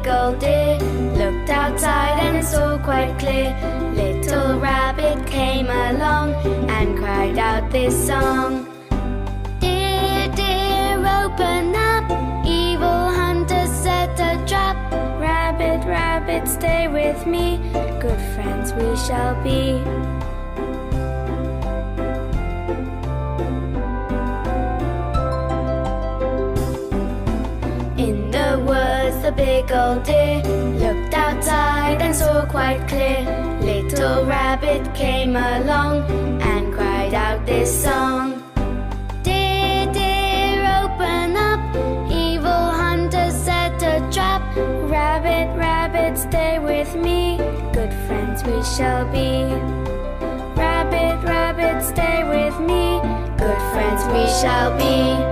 big old deer looked outside and saw quite clear. Little rabbit came along and cried out this song. Dear, dear, open up, evil hunter set a trap. Rabbit, rabbit, stay with me, good friends we shall be. In the woods the big old deer looked outside and saw quite clear. Little rabbit came along and cried out this song. Dear, dear, open up, evil hunter set a trap. Rabbit, rabbit, stay with me, good friends we shall be. Rabbit, rabbit, stay with me, good friends we shall be.